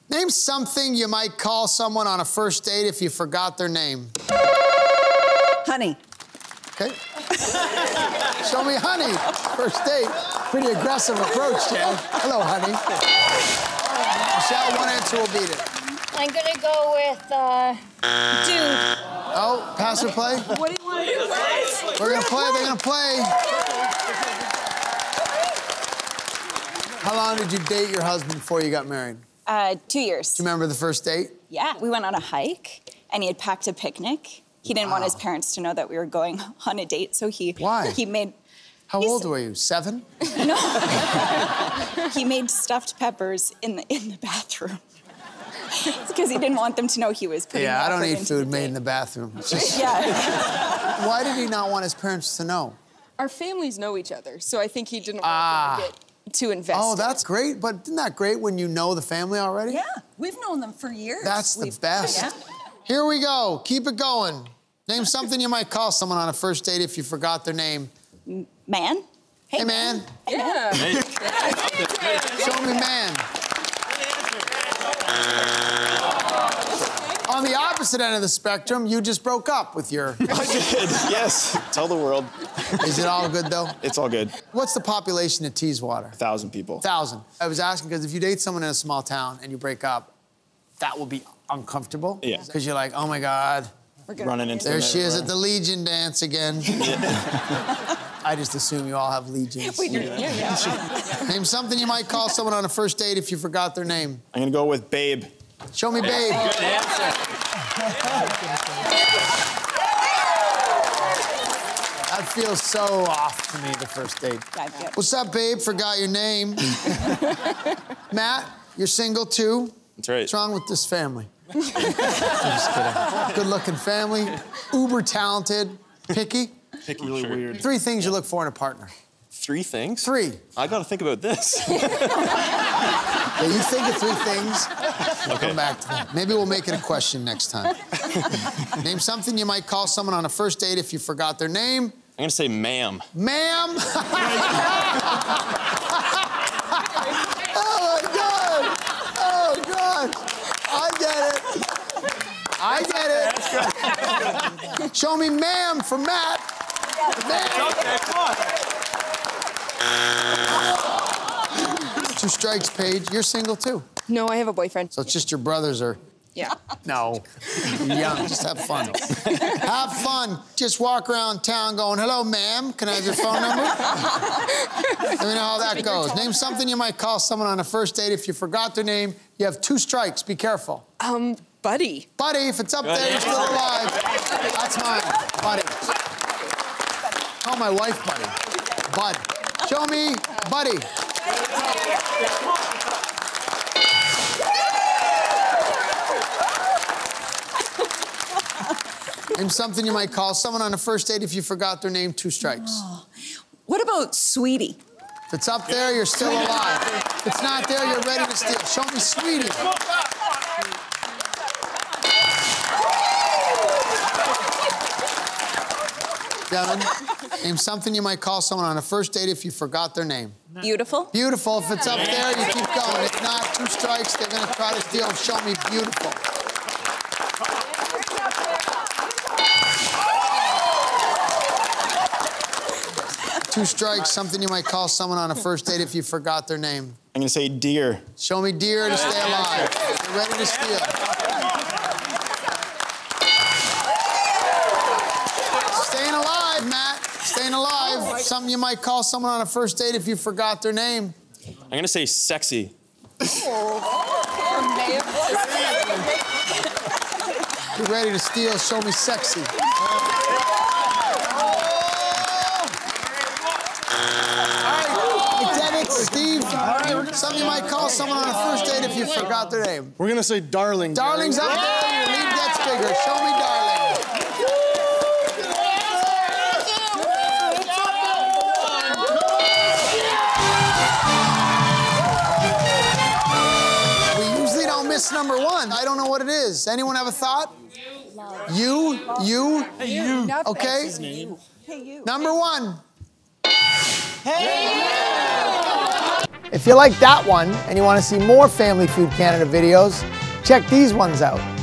Name something you might call someone on a first date if you forgot their name. Honey. Okay. Show me honey. First date. Pretty aggressive approach, Jen. Hello, honey. Michelle, one answer will beat it. I'm gonna go with, dude. Oh, pass or play? What do you want to do? We're gonna play, they're gonna play. How long did you date your husband before you got married? 2 years. Do you remember the first date? Yeah, we went on a hike, and he had packed a picnic. He didn't want his parents to know that we were going on a date, so he... Why? He made... How old were you, 7? No. He made stuffed peppers in the bathroom. It's because he didn't want them to know he was putting Yeah, I don't eat food made date. in the bathroom. Yeah. Why did he not want his parents to know? Our families know each other, so I think he didn't want them to get too invested. Oh, that's great, but isn't that great when you know the family already? Yeah, we've known them for years. That's the best. Yeah. Here we go, keep it going. Name something you might call someone on a first date if you forgot their name. Man? Hey, man. Yeah. Show me man. On the opposite end of the spectrum, you just broke up with your... I did, yes. Tell the world. Is it all good, though? It's all good. What's the population of Teeswater? 1,000 people. 1,000. I was asking because if you date someone in a small town and you break up, that will be uncomfortable. Yeah. Because you're like, oh, my God. Running into There them she is at everywhere. the Legion dance again. I just assume you all have Legions. We do. Yeah. Name something you might call someone on a first date if you forgot their name. I'm gonna go with Babe. Show me Babe. Good answer. That feels so off to me, the first date. Yeah. What's up, Babe? Forgot your name. Matt, you're single, too? That's right. What's wrong with this family? I'm just kidding. Good-looking family, uber talented, picky. Picky, really weird. 3 things you look for in a partner. 3 things? 3. I gotta think about this. Yeah, you think of 3 things, we'll come back to that. Maybe we'll make it a question next time. Name something you might call someone on a first date if you forgot their name. I'm gonna say ma'am. Ma'am! Oh, my God! Oh, God! I get it. I get it. Show me ma'am for Matt. Ma'am. Okay, come on. 2 strikes, Paige. You're single, too. No, I have a boyfriend. So it's just your brothers are... Yeah. No. You're young. Just have fun. Have fun. Just walk around town going, hello, ma'am. Can I have your phone number? Let me know how that goes. Name something you might call someone on a first date. If you forgot their name, you have 2 strikes. Be careful. Buddy. Buddy, if it's up there, you're still alive. That's mine. Buddy. Call my wife Buddy. Bud. Show me Buddy. Name something you might call someone on a first date if you forgot their name. 2 strikes. Oh. What about Sweetie? If it's up there, you're still alive. If it's not there, you're ready to steal. Show me Sweetie. Devin, name something you might call someone on a first date if you forgot their name. Beautiful. Beautiful. If it's up there, you keep going. If not, 2 strikes, they're gonna try to steal. Show me beautiful. Two strikes, something you might call someone on a first date if you forgot their name. I'm gonna say deer. Show me deer to stay alive. You're ready to steal. Staying alive, Matt. Staying alive. Something you might call someone on a first date if you forgot their name. I'm gonna say sexy. You're ready to steal. Show me sexy. Steve, something you might call someone on a first date if you forgot their name. We're gonna say darling. Darling's up there, your lead gets bigger. Show me darling. We usually don't miss number 1. I don't know what it is. Anyone have a thought? You? Hey, you. Okay. Hey, you. Number 1. Hey, you. If you like that one and you want to see more Family Feud Canada videos, check these ones out.